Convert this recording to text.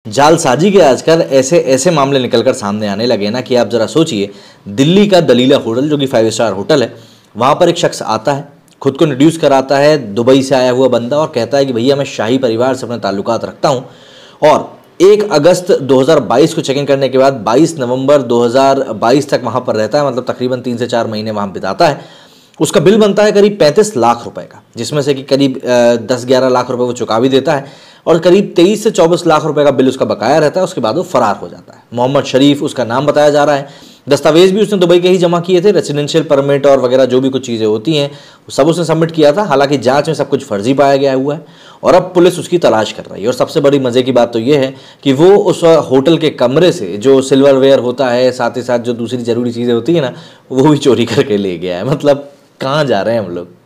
जालसाजी के आजकल ऐसे ऐसे मामले निकलकर सामने आने लगे ना कि आप ज़रा सोचिए, दिल्ली का दलीला होटल जो कि 5 स्टार होटल है, वहाँ पर एक शख्स आता है, खुद को इंट्रोड्यूस कराता है, दुबई से आया हुआ बंदा, और कहता है कि भैया मैं शाही परिवार से अपने ताल्लुकात रखता हूँ, और 1 अगस्त 2022 को चेक इन करने के बाद 22 नवंबर 2022 तक वहाँ पर रहता है, मतलब तकरीबन 3 से 4 महीने वहाँ बिताता है। उसका बिल बनता है करीब 35 लाख रुपए का, जिसमें से कि करीब 10-11 लाख रुपए वो चुका भी देता है, और करीब 23 से 24 लाख रुपए का बिल उसका बकाया रहता है। उसके बाद वो फरार हो जाता है। मोहम्मद शरीफ उसका नाम बताया जा रहा है। दस्तावेज भी उसने दुबई के ही जमा किए थे, रेजिडेंशियल परमिट और वगैरह जो भी कुछ चीज़ें होती हैं वो सब उसने सबमिट किया था। हालांकि जांच में सब कुछ फर्जी पाया गया हुआ है, और अब पुलिस उसकी तलाश कर रही है। और सबसे बड़ी मज़े की बात तो ये है कि वो उस होटल के कमरे से जो सिल्वरवेयर होता है, साथ ही साथ जो दूसरी ज़रूरी चीज़ें होती है ना, वो भी चोरी करके ले गया है। मतलब कहाँ जा रहे हैं हम लोग।